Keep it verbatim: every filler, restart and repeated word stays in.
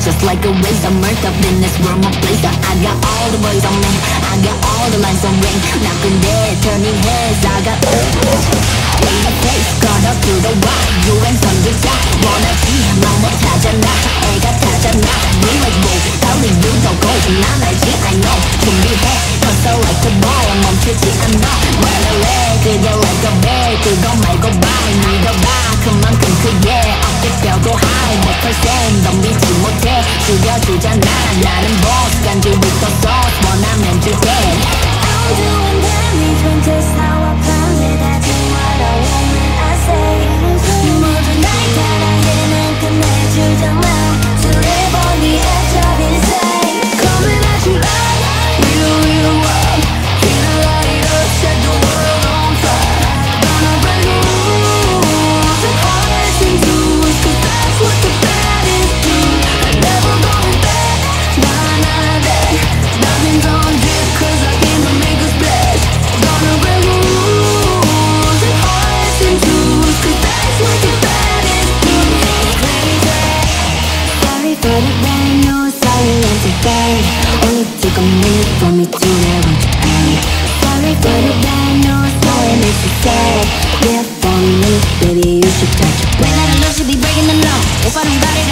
just like a razor. Murked up in this world, my blazer. I got all the boys on me, I got all the lines on ring. Knocking dead, turning heads. I got in the face, caught up to the wall. 유행 선두자 원하지 말 못하잖아. 애가 타잖아. Remake move, 달리도 더 고. 난 알지, I know. 준비해, hustle like a boy. 멈추지 않아. 말할래, 그게 like a bear. 그거 말고 bye. 믿어봐, 그만큼 크게. 어깨 펴고 high. 백 퍼센트 덤비지 못해. 죽여주잖아. 나는 boss, 간주부터 sauce. 원하면 줄게. I'm doing damage when just how I planned it. I do what I want when I say. 모든 날 따라해는 끝내주잖아. To live on the edge of insane. Coming at you like real, real love. Hit a light up, set the world on fire. Gonna break the rules and hearts and tools, 'cause that's what the baddest do. I'm never going back, nah, nah, that. Diamonds on drip, 'cause I came to make a splash. Gonna break the rules and hearts and tools, 'cause that's what the baddest do. Crazy. Sorry for the bad news, silence is bad. Only took a minute for me to get what you paid. Sorry for the bad news, know it makes you sad. Yeah, for me, baby, you should touch your back. When I know she be breaking the law. If I don't got it,